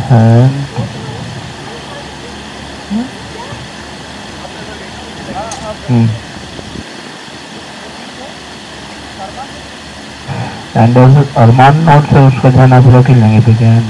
and and also Armaan note से उसका ध्यान आप लोग ही लेंगे ठीक है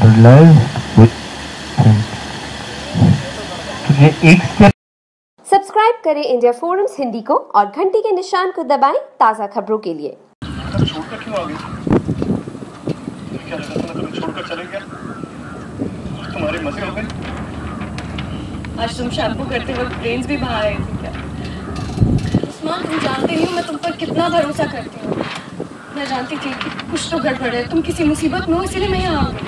तुझे एक स्टेप। सब्सक्राइब करें इंडिया फोरम्स हिंदी को और घंटी के निशान को दबाएं ताज़ा खबरों के लिए। छोड़कर क्यों आ गई? क्या लगा था तुम्हें छोड़कर चले गया? तुम्हारे मजे हो गए? आज तुम शैम्पू करते वक्त ब्रेन्स भी बाहर आए थे क्या? उस्मान, तुम जानते नहीं हो मैं तुम पर कितना भरोसा करती हूँ। मैं जानती थी कि कुछ तो गड़बड़ है, तुम किसी मुसीबत में हो, इसीलिए मैं यहाँ आ गई।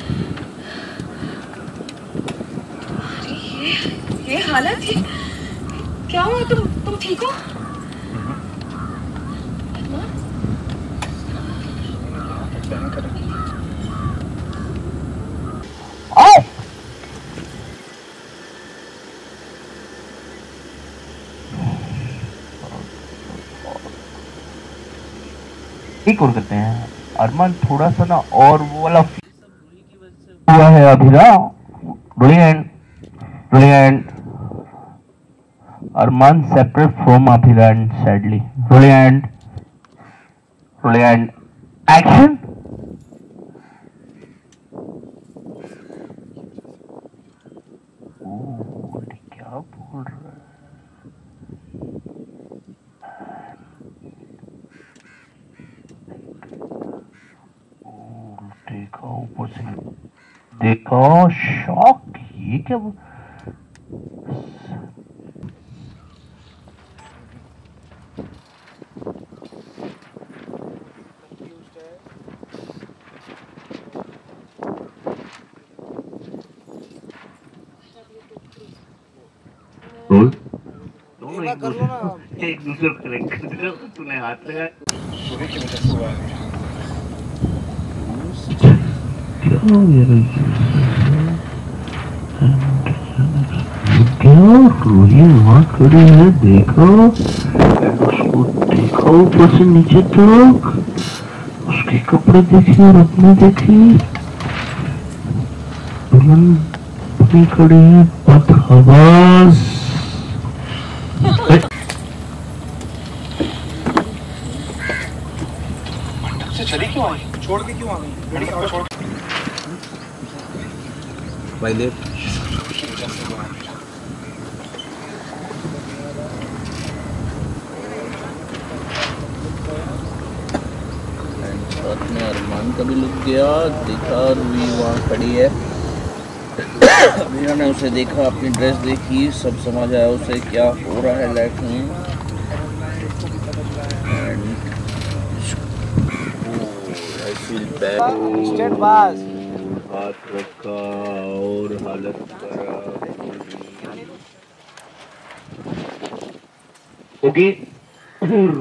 ये हालत है, क्या हुआ? तुम ठीक हो? एक और करते हैं अरमान थोड़ा सा ना और वो वाला हुआ है अभी ना। Brilliant brilliant Armaan separate from Abhira and sadly brilliant brilliant action. क्या बोल रहा है? देखा ऊपर से देखा शॉक। ये क्या एक दूसरे को कनेक्ट कर दिया। तूने हाथ लगाया सुबह की वजह से हुआ है। क्या रोही वहाँ खड़ी है देखो उसको देखो ऊपर से नीचे तक उसके कपड़े देखिए और अपने देखिए दुल्हन अपनी खड़ी है बदहवास। से चली क्यों आई? छोड़ के क्यों आ गई? बेटी को छोड़ भाई देव साथ में अरमान का भी लुक गया। देखा रूही वहाँ खड़ी है, मीरा ने उसे देखा, अपनी ड्रेस देखी, सब समझ आया उसे क्या हो रहा है लाइफ में। हाथ रखा और हालत खराब। ओके